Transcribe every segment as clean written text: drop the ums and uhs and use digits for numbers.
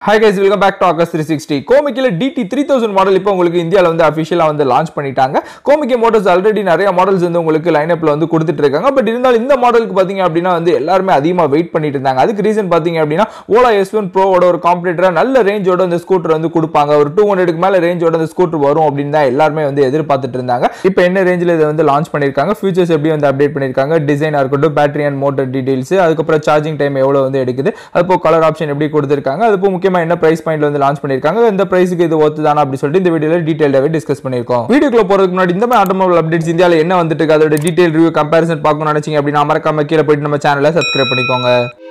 Hi guys, welcome back to Akash 360. Komaki DT 3000 model இப்போ உங்களுக்கு இந்தியால வந்து அபிஷியலா வந்து லான்ச் பண்ணிட்டாங்க. Komaki மோட்டார்ஸ் ஆல்ரெடி நிறைய மாடல்ஸ் வந்து உங்களுக்கு லைனப்ல வந்து கொடுத்துட்டு இருக்காங்க. பட் இருந்தாலும் இந்த மாடலுக்கு பாத்தீங்க அப்படினா வந்து எல்லாரும் அதிகமா வெயிட் பண்ணிட்டு இருந்தாங்க. அதுக்கு ரீசன் பாத்தீங்க அப்படினா Ola S1 Pro ஓட ஒரு காம்படிட்டரா நல்ல ரேஞ்சோட அந்த ஸ்கூட்டர் வந்து கொடுப்பாங்க. ஒரு 200 க்கு மேல ரேஞ்சோட அந்த ஸ்கூட்டர் வரும் அப்படினு தான் எல்லாரும் வந்து எதிர்பார்த்துட்டு இருந்தாங்க. இப்போ என்ன ரேஞ்சில இத வந்து லான்ச் பண்ணிருக்காங்க, ஃபியூச்சர்ஸ் எப்படி வந்து அப்டேட் பண்ணிருக்காங்க, டிசைனா இருக்கட்டும், பேட்டரி அண்ட் மோட்டார் டீடைல்ஸ், அதுக்கு அப்புறம் சார்ஜிங் டைம் எவ்வளவு வந்து எடுக்குது, அதுக்கு கலர் ஆப்ஷன் எப்படி கொடுத்திருக்காங்க, அதுக்கு முக்கியமா என்ன பிரைஸ் பாயிண்ட்ல வந்து லான்ச் பண்ணிருக்காங்க, இந்த பிரைஸ்க்கு இது ஒத்துதானா அப்படி சொல்லிட்டு இந்த வீடியோல டீடைலா டிஸ்கஸ் பண்ணிருக்கோம். வீடியோக்குள்ள போறதுக்கு முன்னாடி இந்த மாதிரி ஆட்டோமொபைல் அப்டேட்ஸ் இந்தியால என்ன வந்துட்டு இருக்கு அதோட டீடைல் ரிவ்யூ கம்பேரிசன் பார்க்கணும்னு நினைச்சீங்க அப்படினா மறக்காம கீழ போய் நம்ம சேனலை சப்ஸ்கிரைப் பண்ணிக்கோங்க.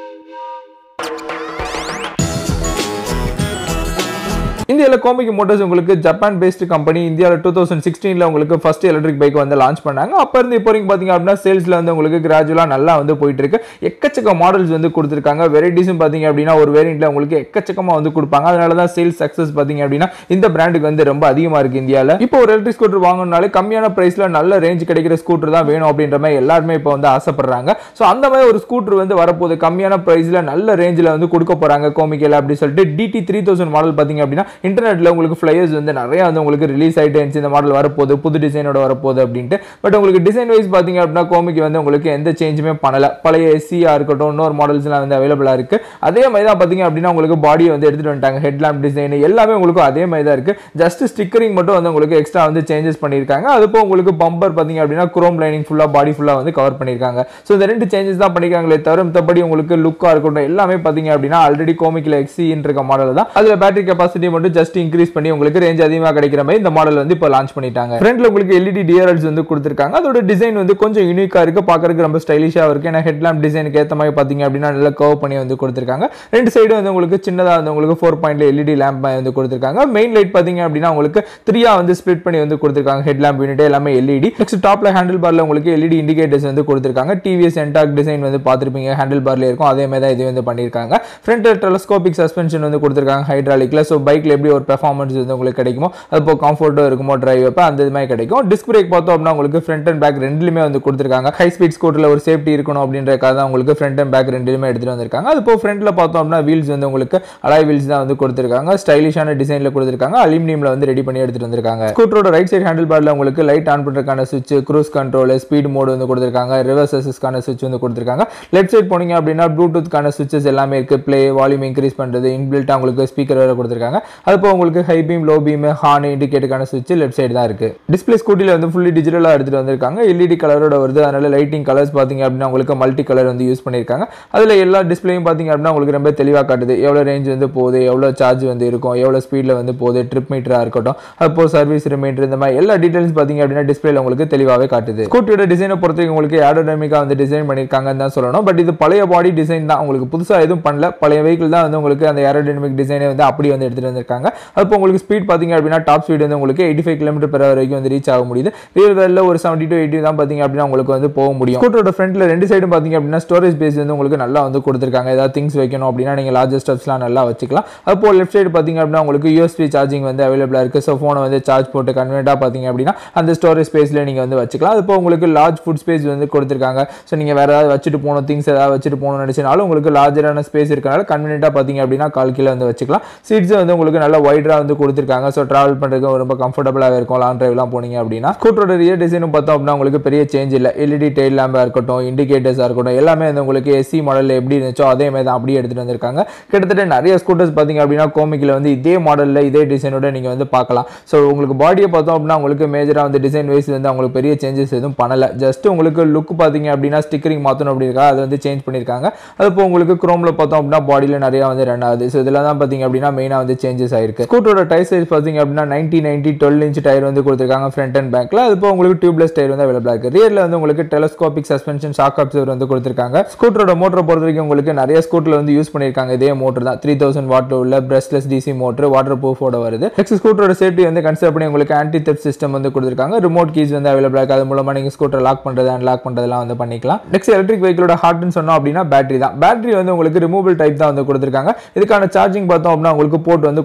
இந்தியால Komaki மோட்டார்ஸ் உங்களுக்கு ஜப்பான் பேஸ்ட் கம்பெனி இந்தியால 2016 ல உங்களுக்கு ஃபர்ஸ்ட் எலக்ட்ரிக் பைக் வந்து லான்ச் பண்ணாங்க. அப்ப இருந்து இப்போ வரைக்கும் பாத்தீங்க அப்படினா சேல்ஸ்ல வந்து உங்களுக்கு கிராஜுவலா நல்லா வந்து போயிட்டு இருக்கு. எக்கச்சக்க மாடல்ஸ் வந்து கொடுத்திருக்காங்க. வெரைட்டிஸும் பாத்தீங்க அப்படினா ஒரு வேரியன்ட்ல உங்களுக்கு எக்கச்சக்கமா வந்து கொடுப்பாங்க. அதனால தான் சேல்ஸ் சக்சஸ் பாத்தீங்க அப்படினா இந்த பிராண்டுக்கு வந்து ரொம்ப அதிகமா இருக்கு இந்தியால. இப்போ ஒரு எலக்ட்ரிக் ஸ்கூட்டர் வாங்கணும்னாலே கம்மியான பிரைஸ்ல நல்ல ரேஞ்ச் கிடைக்கிற ஸ்கூட்டர் தான் வேணும் அப்படின்ற மாதிரி எல்லாரும் இப்போ வந்து ஆசைப்படுறாங்க. சோ அந்த மாதிரி ஒரு ஸ்கூட்டர் வந்து வரப்போகுது, கம்மியான பிரைஸ்ல நல்ல ரேஞ்சில வந்து கொடுக்க போறாங்க Komaki அப்படி சொல்லிட்டு DT 3000 மாடல் பாத்தீங்க அப்படினா இன்டர்நெட்ல உங்களுக்கு ஃளையர்ஸ் வந்து நிறைய வந்து உங்களுக்கு ரிலீஸ் ஆயிட்டே இருந்துச்சு. இந்த மாடல் வரப்போகுது, புது டிசைனோட வரப்போகுது அப்படின்ட்டு. பட் உங்களுக்கு டிசைன் வைஸ் பாத்தீங்க அப்படினா Komaki வந்து உங்களுக்கு எந்த சேஞ்சுமே பண்ணல. பழைய SCA இருக்கட்டும், இன்னொரு மாடல்ஸ்லாம் வந்து அவைலபிளா இருக்கு. அதே மாதிரி தான் பாத்தீங்க அப்படினா உங்களுக்கு பாடியை வந்து எடுத்துட்டு வந்துட்டாங்க. ஹெட்லாம்ப் டிசைன் எல்லாமே உங்களுக்கு அதே மாதிரி தான் இருக்கு. ஜஸ்ட் ஸ்டிக்கரிங் மட்டும் வந்து உங்களுக்கு எக்ஸ்ட்ரா வந்து சேஞ்சஸ் பண்ணிருக்காங்க. அதுப்போ உங்களுக்கு பம்பர் பாத்தீங்க அப்படினா குரோம் லைனிங் ஃபுல்லா பாடி ஃபுல்லா வந்து கவர் பண்ணிருக்காங்க. சோ இந்த ரெண்டு சேஞ்சஸ் தான் பண்ணிருக்காங்களே தவிர மத்தபடி உங்களுக்கு லுக்கா இருக்கட்டும் எல்லாமே பாத்தீங்க அப்படினா ஆல்ரெடி Komaki XC இருக்க மாடல் தான். அதுல பேட்டரி கெபாசிட்டி மட்டும் ஜஸ்ட் இன்க்ரீஸ் பண்ணி உங்களுக்கு ரேஞ்ச் அதிகமா கிடைக்கிற மாதிரி இந்த மாடல் வந்து இப்போ லான்ச் பண்ணிட்டாங்க. ஃப்ரண்ட்ல உங்களுக்கு LED DRLs வந்து கொடுத்திருக்காங்க. அதோட டிசைன் வந்து கொஞ்சம் யூனிக்கா இருக்கு, பார்க்கிறதுக்கு ரொம்ப ஸ்டைலிஷா இருக்கு. ஏன்னா ஹெட்லாம்ப் டிசைனுக்கு ஏத்த மாதிரி பாத்தீங்க அப்படினா நல்ல கர்வ் பண்ணி வந்து கொடுத்திருக்காங்க. ரெண்டு சைடு வந்து உங்களுக்கு சின்னதா வந்து உங்களுக்கு 4 பாயிண்ட்ல LED லேம்ப் வந்து கொடுத்திருக்காங்க. மெயின் லைட் பாத்தீங்க அப்படினா உங்களுக்கு 3 வந்து ஸ்ப்ளிட் பண்ணி வந்து கொடுத்திருக்காங்க. ஹெட்லாம்ப் யூனிட் எல்லாமே LED. நெக்ஸ்ட் டாப்ல ஹேண்டில் பார்ல உங்களுக்கு LED இண்டிகேட்டர்ஸ் வந்து கொடுத்திருக்காங்க. TVS என்டாக் டிசைன் வந்து பாத்திருப்பீங்க, ஹேண்டில் பார்ல இருக்கும். அதே மாதிரி தான் இது வந்து பண்ணிருக்காங்க. ஃப்ரண்ட் டெலஸ்கோபிக் சஸ்பென்ஷன் வந்து கொடுத்திருக்காங்க ஹைட்ராலிக்ல. சோ பைக்ல எப்படி ஒரு பெர்ஃபார்மன்ஸ் வந்து உங்களுக்கு கிடைக்குமோ அது கம்ஃபர்ட்டா இருக்குமோ டிரைவ் அப்ப அந்த மாதிரி கிடைக்கும். டிஸ்க் பிரேக் பார்த்தோம் அப்படினா உங்களுக்கு ஃப்ரண்ட் அண்ட் பேக் ரெண்டுலயுமே வந்து கொடுத்திருக்காங்க. ஹை ஸ்பீட் ஸ்கூட்டர்ல ஒரு சேஃப்டி இருக்கணும் அப்படின்றதுக்காக தான் உங்களுக்கு ஃப்ரண்ட் அண்ட் பேக் ரெண்டுலயுமே எடுத்துட்டு வந்திருக்காங்க. அது போ ஃப்ரண்ட்ல பார்த்தோம் அப்படினா வீல்ஸ் வந்து உங்களுக்கு அலாய் வீல்ஸ் தான் வந்து கொடுத்திருக்காங்க. ஸ்டைலிஷான டிசைன்ல கொடுத்திருக்காங்க. அலுமினியம்ல வந்து ரெடி பண்ணி எடுத்துட்டு வந்திருக்காங்க. ஸ்கூட்டரோட ரைட் சைடு ஹேண்டில் பார்ல உங்களுக்கு லைட் ஆன் பண்றதுக்கான சுவிட்ச், க்ரூஸ் கண்ட்ரோல், ஸ்பீட் மோட் வந்து கொடுத்திருக்காங்க. ரிவர்ஸ் அசிஸ்ட்கான சுவிட்ச் வந்து கொடுத்திருக்காங்க. லெஃப்ட் சைடு போனீங்க அப்படினா ப்ளூடூத்கான சுவிட்சஸ் எல்லாமே இருக்கு. ப்ளே, வால்யூம் இன்க்ரீஸ் பண்றது, இன்பில்ட்டா உங்களுக்கு ஸ்பீக்கர் வேற கொடுத்திருக்காங்க. அது போ உங்களுக்கு high beam, low beam, horn இண்டிகேட்டருக்கான சுவிட்ச் லெஃப்ட் சைடு தான் இருக்கு. டிஸ்ப்ளே ஸ்கூட்டில வந்து ஃபுல்லி டிஜிட்டலா எடுத்துட்டு வந்திருக்காங்க. LED கலரோட வருது. அதனால லைட்டிங் கலர்ஸ் பாத்தீங்க அப்படினா உங்களுக்கு மல்டி கலர் வந்து யூஸ் பண்ணிருக்காங்க. அதுல எல்லா டிஸ்ப்ளேயும் பாத்தீங்க அப்படினா உங்களுக்கு ரொம்ப தெளிவா காட்டுது. எவ்வளவு ரேஞ்ச் வந்து போகுது, எவ்வளவு சார்ஜ் வந்து இருக்கும், எவ்வளவு ஸ்பீட்ல வந்து போகுது, ட்ரிப் மீட்டரா இருக்கட்டும், அப்போ சர்வீஸ் ரிமைண்டர், இந்த மாதிரி எல்லா டீடைல்ஸ் பாத்தீங்க அப்படினா டிஸ்ப்ளேல உங்களுக்கு தெளிவாவே காட்டுது. ஸ்கூட்டியோட டிசைனை பொறுத்தவரைக்கும் உங்களுக்கு ஏரோடைனமிக்கா வந்து டிசைன் பண்ணிருக்காங்கன்னு தான் சொல்லணும். பட் இது பழைய பாடி டிசைன் தான், உங்களுக்கு புதுசா எதுவும் பண்ணல. பழைய வெஹிக்கிள் தான் வந்து உங்களுக்கு அந்த ஏரோடைனமிக் டிசைனை வந்து அப்படி வந்து எடுத்துட்டு வந்திருக்காங்க. அப்போ உங்களுக்கு ஸ்பீட் பாத்தீங்க அப்படினா டாப் ஸ்பீட் வந்து உங்களுக்கு 85 km/h வரைக்கும் வந்து ரீச் ஆக முடியுது. ரியல் வேல்ல ஒரு 70 to 80 தான் பாத்தீங்க அப்படினா உங்களுக்கு வந்து போக முடியும். ஸ்கூட்டரோட ஃப்ரண்ட்ல ரெண்டு சைடும் பாத்தீங்க அப்படினா ஸ்டோரேஜ் ஸ்பேஸ் வந்து உங்களுக்கு நல்லா வந்து கொடுத்திருக்காங்க. ஏதாவது திங்ஸ் வைக்கணும் அப்படினா நீங்க லார்ஜர் ஸ்டப்ஸ்லாம் நல்லா வச்சுக்கலாம். அப்போ லெஃப்ட் சைடு பாத்தீங்க அப்படினா உங்களுக்கு USB சார்ஜிங் வந்து அவைலபிளா இருக்கு. சோ போனை வந்து சார்ஜ் போட்டு கன்வீனியன்ட்டா பாத்தீங்க அப்படினா அந்த ஸ்டோரேஜ் ஸ்பேஸ்ல நீங்க வந்து வச்சுக்கலாம். அப்போ உங்களுக்கு லார்ஜ் ஃபுட் ஸ்பேஸ் வந்து கொடுத்திருக்காங்க. சோ நீங்க வேற ஏதாவது வச்சிட்டு போணும், திங்ஸ் ஏதாவது வச்சிட்டு போகணும்னு நினைச்சனாலும் உங்களுக்கு லார்ஜரான ஸ்பேஸ் இருக்கனால கன்வீனியன்ட்டா பாத்தீங்க அப்படினா கால் கீழ வந்து வச்சுக்கலாம். சீட்ஸ் வந்து உங்களுக்கு நல்ல வைடரா வந்து கொடுத்திருக்காங்க. சோ டிராவல் பண்றதுக்கு ரொம்ப கம்ஃபர்ட்டபிளாக இருக்கும். லாங் டிரைவ்லாம் போனீங்க அப்படின்னா ஸ்கூட்டரோட ரியர் டிசைனும் பார்த்தோம் அப்படின்னா உங்களுக்கு பெரிய சேஞ்ச் இல்லை. LED டெயில் லேம்பா இருக்கட்டும், இண்டிகேட்டர்ஸா இருக்கட்டும், எல்லாமே வந்து உங்களுக்கு SC மாடல்ல எப்படி இருந்துச்சோ அதே மாதிரி தான் அப்படியே எடுத்துட்டு வந்திருக்காங்க. கிட்டத்தட்ட நிறைய ஸ்கூட்டர்ஸ் பார்த்தீங்க அப்படின்னா Komaki வந்து இதே மாடல்ல இதே டிசைனோட நீங்க வந்து பார்க்கலாம். ஸோ உங்களுக்கு பாடியை பார்த்தோம் அப்படின்னா உங்களுக்கு மேஜரா வந்து டிசைன் வைஸ் வந்து அவங்களுக்கு பெரிய சேஞ்சஸ் எதுவும் பண்ணல. ஜஸ்ட் உங்களுக்கு லுக் பார்த்தீங்க அப்படின்னா ஸ்டிக்கரிங் மாற்றணும் அப்படின்னா அது வந்து சேஞ்ச் பண்ணியிருக்காங்க. அது இப்போ உங்களுக்கு குரோம்ல பார்த்தோம் அப்படின்னா பாடியில் நிறைய வந்து ரன் ஆகுது. ஸோ இதெல்லாம் தான் பார்த்தீங்க அப்படின்னா மெயினாக வந்து சேஞ்சஸ் ஆயிருக்கு. ஸ்கூட்டரோட டயர் சைஸ் பார்த்தீங்க அப்படின்னா 90/90 12 inch டயர் வந்து கொடுத்திருக்காங்க ஃப்ரண்ட் அண்ட் பேக்ல. அது இப்போ உங்களுக்கு டியூப்லெஸ் டயர் வந்து அவைலபிளா இருக்கு. ரியர்ல வந்து உங்களுக்கு டெலஸ்கோபிக் சஸ்பென்ஷன், ஷாக் அப்சர்வர் வந்து கொடுத்திருக்காங்க. ஸ்கூட்டரோட மோட்டரை பொறுத்த வரைக்கும் உங்களுக்கு நிறைய ஸ்கூட்டர்ல வந்து யூஸ் பண்ணிருக்காங்க. இதே மோட்டர் தான் 3000 வாட் உள்ள பிரஷ்லெஸ் DC மோட்டர், வாட்டர் ப்ரூஃபோட வருது. நெக்ஸ்ட் ஸ்கூட்டரோட சேஃப்டி வந்து கன்சிடர் பண்ணி உங்களுக்கு ஆன்டி தெஃப்ட் சிஸ்டம் வந்து கொடுத்திருக்காங்க. ரிமோட் கீஸ் வந்து அவைலபிளா இருக்கு. அது மூலமா நீங்க ஸ்கூட்டர் லாக் பண்றது அண்ட் லாக் பண்றதெல்லாம் வந்து பண்ணிக்கலாம். நெக்ஸ்ட் எலக்ட்ரிக் வெஹிக்கிளோட ஹார்ட்னு சொன்னோம் அப்படின்னா பேட்டரி தான். பேட்டரி வந்து உங்களுக்கு ரிமூவபிள் டைப் தான் வந்து கொடுத்திருக்காங்க. இதுக்கான சார்ஜிங் பார்த்தோம் அப்படின்னா உங்களுக்கு போர்ட் வந்து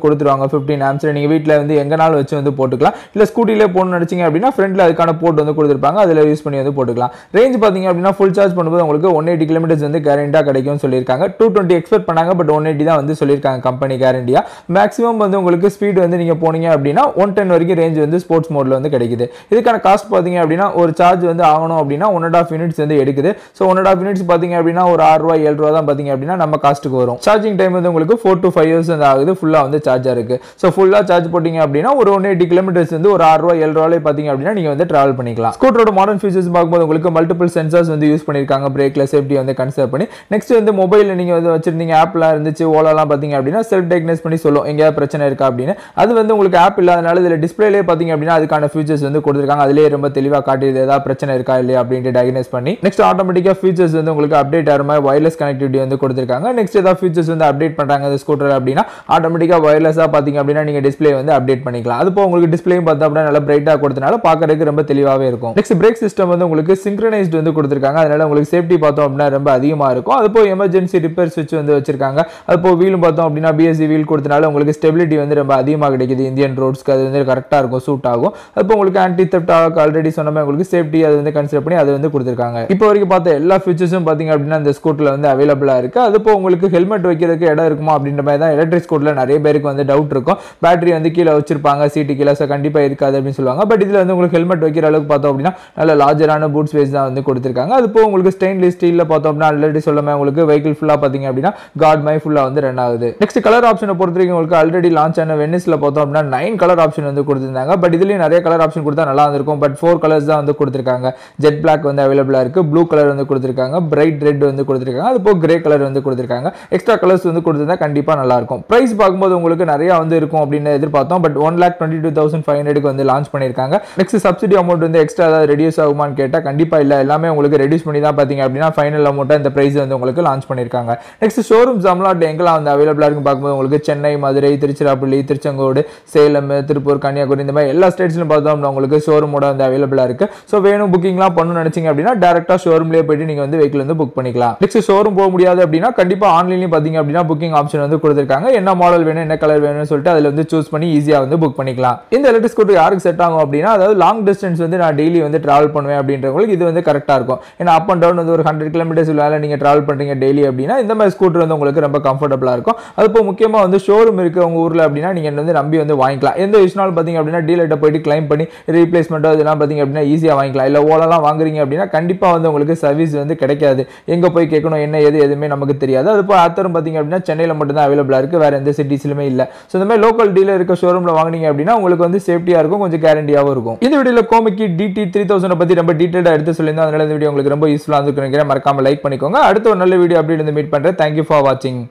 கொடுத்துருவாங்க 15 ஆம்ப்ஸ். நீங்க வீட்ல வந்து எங்கனாலும் வச்சு வந்து போட்டுக்கலாம். இல்ல ஸ்கூட்டிலே போடணும்னு நினைச்சீங்க அப்படின்னா ஃப்ரண்ட்ல அதுக்கான போர்ட் வந்து கொடுத்துருப்பாங்க, அதுல யூஸ் பண்ணி வந்து போட்டுக்கலாம். ரேஞ்ச் பாத்தீங்க அப்படின்னா ஃபுல் சார்ஜ் பண்ணும்போது உங்களுக்கு 180 கிலோமீட்டர்ஸ் வந்து கேரண்டியா கிடைக்கும்னு சொல்லியிருக்காங்க. 220 எக்ஸ்பெக்ட் பண்ணாங்க, பட் 180 தான் வந்து சொல்லியிருக்காங்க கம்பெனி கேரண்டியா. மேக்ஸிமம் வந்து உங்களுக்கு ஸ்பீட் வந்து நீங்க போனீங்க அப்படின்னா 110 வரைக்கும் ரேஞ்ச் வந்து ஸ்போர்ட்ஸ் மோட்ல வந்து கிடைக்குது. இதுக்கான காஸ்ட் பாத்தீங்க அப்படின்னா ஒரு சார்ஜ் வந்து ஆகணும் அப்படின்னா 1.5 மினிட்ஸ் வந்து எடுக்குது. ஸோ 1.5 மினிட்ஸ் பாத்தீங்க அப்படின்னா ஒரு 6 ரூபாய் 7 ரூபா தான் பாத்தீங்க அப்படின்னா நம்ம காஸ்ட்டுக்கு வரும். சார்ஜிங் டைம் வந்து உங்களுக்கு 4 to 5 ஹவர்ஸ் வந்து ஆகுது ஃபுல்லா வந்து சார்ஜா இருக்கு. ஸோ ஃபுல்லா சார்ஜ் போட்டீங்க அப்படின்னா ஒரு 180 கிலோமீட்டர்ஸ் வந்து ஒரு 6 ரூபாய் 7 ரூபாய் பாத்தீங்க அப்படின்னா நீங்க வந்து டிராவல் பண்ணிக்கலாம். ஸ்கூட்டரோட மாடர்ன் ஃபீச்சர்ஸ் பார்க்கும்போது உங்களுக்கு மல்டிபிள் சென்சார்ஸ் வந்து யூஸ் பண்ணிருக்காங்க, பிரேக்ல சேஃப்டி வந்து கன்சிடர் பண்ணி. நெக்ஸ்ட் வந்து மொபைல்ல நீங்க வந்து வச்சிருந்தீங்க ஆப்லாம் இருந்துச்சு, ஓலாலாம் பாத்தீங்க அப்படின்னா செல்ஃப் டயக்னோஸ் பண்ணி சொல்லும் எங்கேயாவது பிரச்சனை இருக்கா அப்படின்னு. அது வந்து உங்களுக்கு ஆப் இல்லாதனால இதுல டிஸ்பிளேலே பாத்தீங்க அப்படின்னா அதுக்கான ஃபீச்சர்ஸ் வந்து கொடுத்திருக்காங்க. அதிலே ரொம்ப தெளிவா காட்டிடுது ஏதாவது பிரச்சனை இருக்கா இல்லையா அப்படின்ட்டு டயக்னோஸ் பண்ணி. நெக்ஸ்ட் ஆட்டோமேட்டிக்கா ஃபீச்சர்ஸ் வந்து உங்களுக்கு அப்டேட் ஆகிற மாதிரி வயர்லெஸ் கனெக்டிவிட்டி வந்து கொடுத்திருக்காங்க. நெக்ஸ்ட் ஏதாவது ஃபீச்சர்ஸ் வந்து அப்டேட் பண்றாங்க இந்த ஸ்கூட்டர் அப்படின்னா ஆட்டோமேட்டிக்கா வயர்லெஸா பாத்தீங்க அப்படின்னா நீங்க டிஸ்பிளே வந்து அப்டேட் பண்ணிக்கலாம். அது போக உங்களுக்கு டிஸ்பிளேயும் பார்த்தா அப்படின்னா நல்லா பிரைட்டா கொடுத்தனால பார்க்கறதுக்கு ரொம்ப தெளிவாவே இருக்கும். நெக்ஸ்ட் பிரேக் சிஸ்டம் வந்து உங்களுக்கு சிங்க்ரனைஸ்ட் வந்து கொடுத்திருக்காங்க, அதனால உங்களுக்கு சேஃப்டி பார்த்தோம் அப்படின்னா ரொம்ப அதிகமா இருக்கும். அது போக எமர்ஜென்சி ரிப்பேர் சுவிட்ச் வந்து வச்சிருக்காங்க. அது போக வீலும் பார்த்தோம் அப்படின்னா பிஎஸ்சி வீல் கொடுத்தனால உங்களுக்கு ஸ்டெபிலிட்டி வந்து ரொம்ப அதிகமாக கிடைக்குது. இந்தியன் ரோட்ஸ்க்கு அது வந்து கரெக்டா இருக்கும், சூட் ஆகும். அது போக உங்களுக்கு ஆன்டி தெஃப்ட் ஆல்ரெடி சொன்ன மாதிரி உங்களுக்கு சேஃப்டி அது வந்து கன்சிடர் பண்ணி அது வந்து கொடுத்திருக்காங்க. இப்போ வரைக்கும் பார்த்த எல்லா ஃபீச்சர்ஸும் பாத்தீங்க அப்படின்னா இந்த ஸ்கூட்டர்ல வந்து அவைலபிளா இருக்கு. அது போக உங்களுக்கு ஹெல்மெட் வைக்கிறதுக்கு இடம் இருக்குமா அப்படின்ற மாதிரி தான் எலக்ட்ரிக் ஸ்கூட்டர்ல நிறைய பேருக்கு வந்து டவுட் இருக்கும். பேட்டரி வந்து கீழே வச்சிருப்பாங்க, சீட்டு கீழே, ஸோ கண்டிப்பா இருக்காது அப்படின்னு சொல்லுவாங்க. பட் இதுல வந்து உங்களுக்கு ஹெல்மெட் வைக்கிற அளவுக்கு பார்த்தோம் அப்படின்னா நல்ல லார்ஜரான பூட் ஸ்பேஸ் தான் வந்து கொடுத்திருக்காங்க. அது போக உங்களுக்கு ஸ்டெயின்லெஸ் ஸ்டீல்ல பார்த்தோம் அப்படின்னா ஆல்ரெடி சொல்லாம உங்களுக்கு வெஹிக்கிள் ஃபுல்லா பாத்தீங்க அப்படின்னா கார்ட் மை ஃபுல்லா வந்து ரன் ஆகுது. நெக்ஸ்ட் கலர் ஆப்ஷனை பொறுத்தவரைக்கும் உங்களுக்கு ஆல்ரெடி லான்ச் ஆன வெனிஸ்ல பார்த்தோம் அப்படின்னா 9 கலர் ஆப்ஷன் வந்து கொடுத்திருந்தாங்க. பட் இதுலயும் நிறைய கலர் ஆப்ஷன் கொடுத்தா நல்லா இருந்திருக்கும். பட் 4 கலர்ஸ் தான் வந்து கொடுத்திருக்காங்க. ஜெட் பிளாக் வந்து அவைலபிளா இருக்கு, ப்ளூ கலர் வந்து கொடுத்திருக்காங்க, பிரைட் ரெட் வந்து கொடுத்திருக்காங்க, அது போக கிரே கலர் வந்து கொடுத்திருக்காங்க. எக்ஸ்ட்ரா கலர்ஸ் வந்து கொடுத்திருந்தா கண்டிப்பா நல்லா இருக்கும். பிரைஸ் பார்க்கும்போது உங்களுக்கு நிறைய வந்து இருக்கும் அப்படின்னு எதிர்பார்த்தோம். பட் 1,22,500 வந்து லான்ச் பண்ணிருக்காங்க. நெக்ஸ்ட் சப்சிடி அமௌண்ட் வந்து எக்ஸ்ட்ரா ஏதாவது ரெடியூஸ் ஆகுமான்னு கேட்டா கண்டிப்பா இல்ல, எல்லாமே உங்களுக்கு ரெடியூஸ் பண்ணி தான் பாத்தீங்க அப்படின்னா ஃபைனல் அமௌண்ட் இந்த பிரைஸ் வந்து உங்களுக்கு லான்ச் பண்ணிருக்காங்க. நெக்ஸ்ட் ஷோரூம் தமிழ்நாட்டில் எங்கெல்லாம் வந்து அவைலபிளா இருக்கு பார்க்கும்போது உங்களுக்கு சென்னை, மதுரை, திருச்சிராப்பள்ளி, திருச்செங்கோடு, சேலம், திருப்பூர், கன்னியாகுமரி இந்த மாதிரி எல்லா ஸ்டேட்ஸ்லயும் பார்த்தோம் உங்களுக்கு ஷோரூமோட வந்து அவைலபிளா இருக்கு. ஸோ வேணும் புக்கிங்லாம் பண்ணணும்னு நினைச்சீங்க அப்படின்னா டேரக்டா ஷோரூம்லேயே போயிட்டு நீங்க வந்து வெஹிக்கிள் வந்து புக் பண்ணிக்கலாம். நெக்ஸ்ட் ஷோரூம் போக முடியாது அப்படின்னா கண்டிப்பா ஆன்லைன்லயும் பாத்தீங்க அப்படின்னா புக்கிங் ஆப்ஷன் வந்து கொடுத்திருக்காங்க. என்ன மாடல் வேணும், என்ன கலர் வேணும்னு சொல்லிட்டு அதுல வந்து சூஸ் பண்ணி ஈஸியா வந்து புக் பண்ணிக்கலாம். இந்த எலக்ட்ரிக் ஸ்கூட்டர் யாருக்கு செட் ஆகும் அப்படின்னா அதாவது லாங் டிஸ்டன்ஸ் வந்து நான் டெய்லி வந்து டிராவல் பண்ணுவேன் அப்படின்றவங்களுக்கு இது வந்து கரெக்டா இருக்கும். ஏன்னா அப் அண்ட் டவுன் வந்து ஒரு 100 கிலோமீட்டர்ஸ் மேல நீங்க டிராவல் பண்றீங்க டெய்லி அப்படின்னா இந்த மாதிரி ஸ்கூட்டர் வந்து உங்களுக்கு ரொம்ப கம்ஃபர்டபுளா இருக்கும். அது போக முக்கியமா வந்து ஷோரூம் இருக்கு உங்க ஊர்ல அப்படின்னா நீங்க வந்து நம்பி வந்து வாங்கிக்கலாம். எந்த விஷயம் பாத்தீங்க அப்படின்னா டீலர்ட்ட போயிட்டு கிளைம் பண்ணி ரீப்ளேஸ்மெண்ட்டோ இதெல்லாம் பாத்தீங்க அப்படின்னா ஈஸியா வாங்கிக்கலாம். இல்ல ஓலாலாம் வாங்குறீங்க அப்படின்னா கண்டிப்பா வந்து உங்களுக்கு சர்வீஸ் வந்து கிடைக்காது. எங்க போய் கேட்கணும் என்ன ஏது எதுவுமே நமக்கு தெரியாது. அது போக ஆத்தரும் பாத்தீங்க அப்படின்னா சென்னையில மட்டும் தான் அவைலபிளா இருக்கு, வேற எந்த சிட்டிஸ்லயுமே இல்ல. சோ இந்த மாதிரி லோக்கல் டீலர் இருக்க ஷோரூம்ல வாங்குனீங்க அப்படின்னா உங்களுக்கு வந்து சேஃப்டியா இருக்கும், கொஞ்சம் கேரண்டியாவும் இருக்கும். இந்த வீடியோல கோமிக்கி DT3000 பத்தி ரொம்ப டீடைலா எடுத்து சொல்லியிருந்தோம். அதனால இந்த வீடியோ உங்களுக்கு ரொம்ப யூஸ்ஃபுல்லா இருந்திருக்கும் நினைக்கிறேன். மறக்காம லைக் பண்ணிக்கோங்க. அடுத்த ஒரு நல்ல வீடியோ அப்டேட் வந்து மீட் பண்றேன். Thank you for watching.